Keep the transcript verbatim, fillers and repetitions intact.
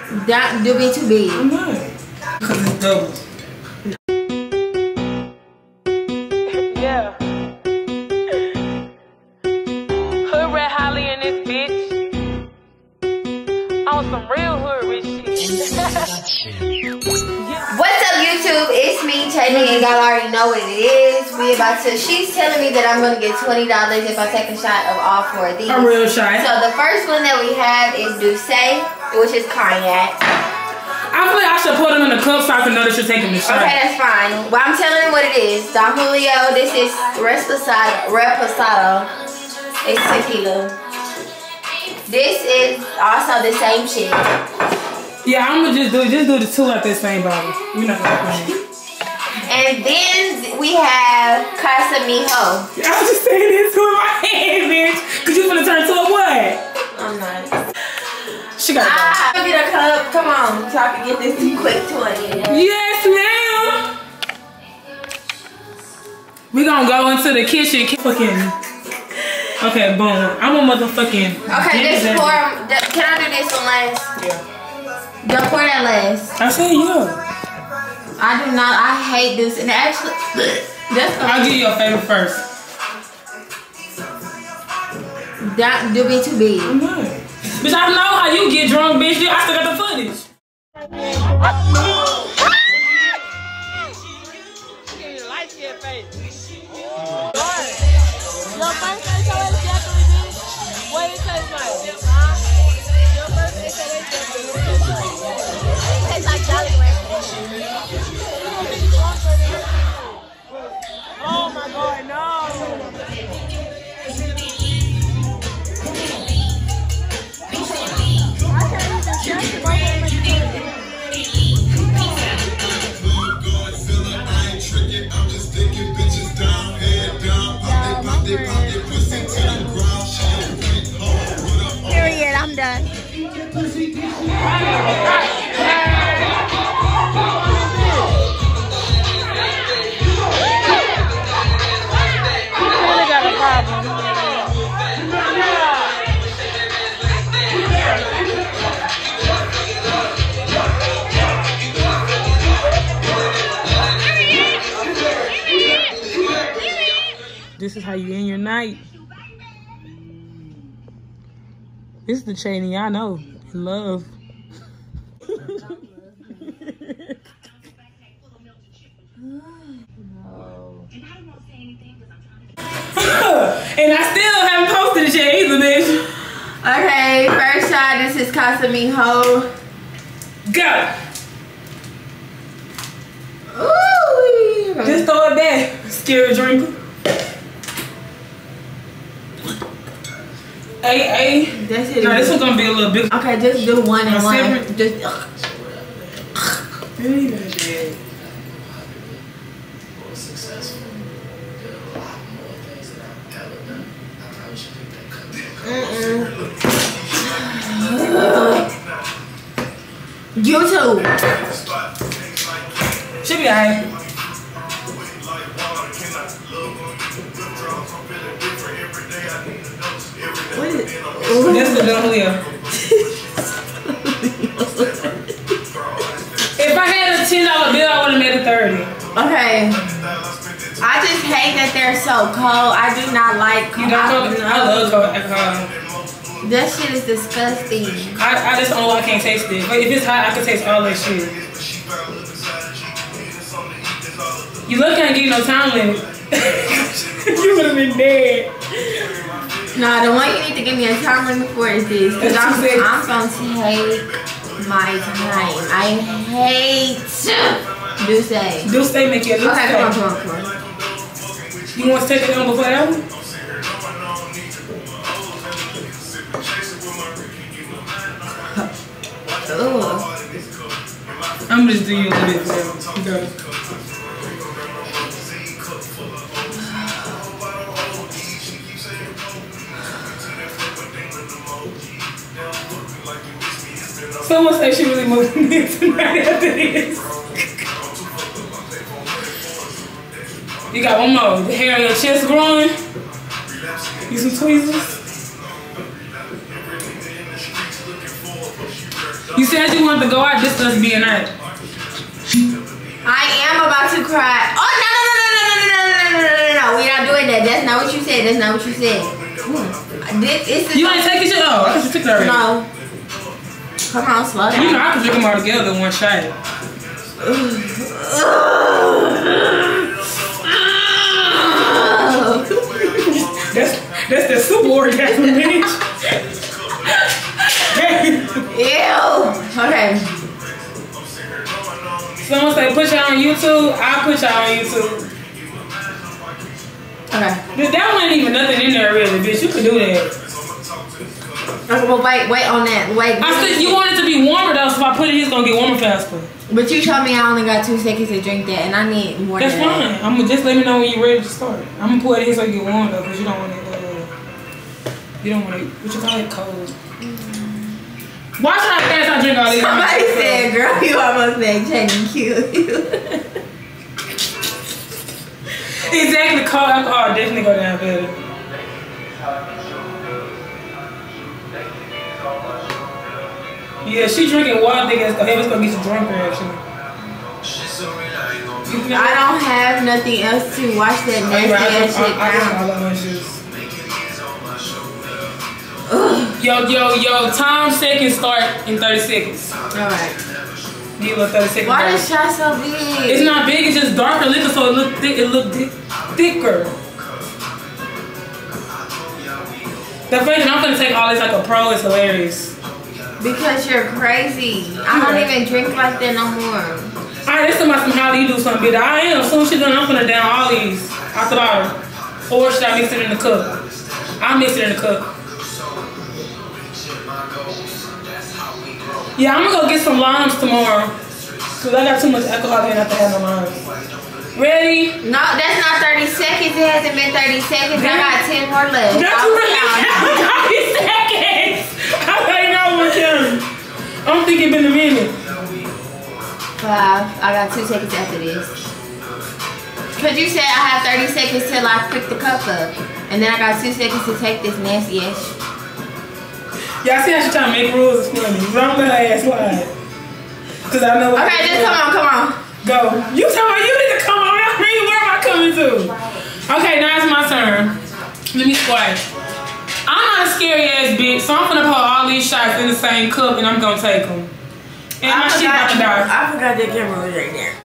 That do be too big. I'm not. Cause it's double. Yeah. Hood rat Holly in this bitch. On some real hood rich shit. What's up, YouTube? It's me, Chayne, and y'all already know what it is. We about to. She's telling me that I'm gonna get twenty dollars if I take a shot of all four of these. A real shot. So the first one that we have is Douce, which is cognac. I feel like I should put them in the cup so I can know that you're taking the shot. Okay, that's fine. Well, I'm telling them what it is. Don Julio. This is Reposado. Reposado. It's tequila. This is also the same shit. Yeah, I'm gonna just do just do the two at the same bottle. We're not gonna put it. And then we have Casamijo. I was just saying this with my hand, bitch. Cause you finna turn to a what? I'm not. She got ah, go get a cup. Come on, so I can get this quick twenty. Yes, ma'am. We gonna go into the kitchen. Fucking. Okay, boom. I'm a motherfucking. Okay, just pour. Can I do this one last? Yeah. Don't pour that last. I said yeah. I do not. I hate this. And actually, that's I'll give you your favorite first. That do be too big. I'm not. Bitch, I know how you get drunk, bitch. I still got the footage. Your birthday so it's definitely bitch. What it taste like? Huh? Your birthday so it's definitely it tastes like Jolly Ranchers. Oh my god, no. Period. I'm done. Really got a problem. This is how you end your night. This is the Chayne I know. Love. No. And I still haven't posted it yet either, bitch. Okay, first shot. This is Casamijo. Go. Ooh. Just throw it back. Scary drinker. Hey, hey. That's it. No, this one's gonna be a little bit. Okay, just do one and one. Separate. Just. Really bad. Mm-mm. You too. Should be alright. What is it? That's the Don Julio. If I had a ten dollar bill, I would have made it thirty. Okay. I just hate that they're so cold. I do not like cold. You don't cold? I love cold alcohol. That shit is disgusting. I, I just don't know why I can't taste it. But if it's hot, I can taste all that shit. You look can't give you no time limit. You would have been dead. Nah, the one you need to give me a time limit for is this. Because I'm, I'm going to take my time. I hate Douce. Douce make you a Okay, come on, come on, come on. You want to take it on before that one? Ugh. I'm just doing you a little bit for Go. Someone said she really moved me tonight after this. You got one more. The hair on your chest growing. Use some tweezers. You said you wanted to go out. This us being out. I am about to cry. Oh no no no no no no no no no no no! We not doing that. That's not what you said. That's not what you said. This, this is You ain't taking shit off. I thought you took it already. No. Come on, slow down. You know I can drink them all together in one shot. that's that's the super orgasm, bitch. Ew. Okay. Someone say put y'all on YouTube. I'll put y'all on YouTube. Okay. But that wasn't even nothing in there really, bitch. You could do that. Okay, well, wait, wait on that. Wait. I said you want it to be warmer though, so if I put it, it's gonna get warmer faster. But you told me I only got two seconds to drink that, and I need more. That's than fine. that. I'm gonna just let me know when you're ready to start. I'm gonna pour it in so you get warm though, cause you don't want it. Uh, you don't want it. What you call it? Cold. Why should I fast? I drink all these. Somebody said, "Girl, you almost made Jenny cute." Exactly. Cold alcohol definitely go down better. Yeah, she drinking water. I think it's gonna, it's gonna get you drunker actually. I don't have nothing else to wash that nasty ass shit down. Yo, yo, yo, time seconds start in thirty seconds. Alright. Give a thirty seconds. Why this shot so big? It's not big, it's just darker liquor, so it look thick, it look thick, thicker. The fact that I'm gonna take all this like a pro is hilarious. Because you're crazy. I don't even drink like that no more. Alright, this is about some how do you do something, bitch. I am. As soon as she's done, I'm gonna down all these out the bottom. Or should I mix it in the cup? I'll mix it in the cup. Yeah, I'm gonna go get some limes tomorrow. Cause I got too much alcohol in, I have to have no limes. Ready? No, that's not thirty seconds. It hasn't been thirty seconds. I got ten more left. That's I'll really count. thirty seconds. I already know what counting. I'm thinking been a minute. Five. I got two seconds after this. Cause you said I have thirty seconds till I pick the cup up, and then I got two seconds to take this nasty ass. Y'all see how she trying to make rules for me. Don't let her ass slide. Cause I know what. Okay, just come on, come on. Go. You tell me you need to come on. I mean, where am I coming to? Okay, now it's my turn. Let me squat. I'm not a scary ass bitch, so I'm gonna put all these shots in the same cup and I'm gonna take them. And my shit about to die. I forgot the camera was right there.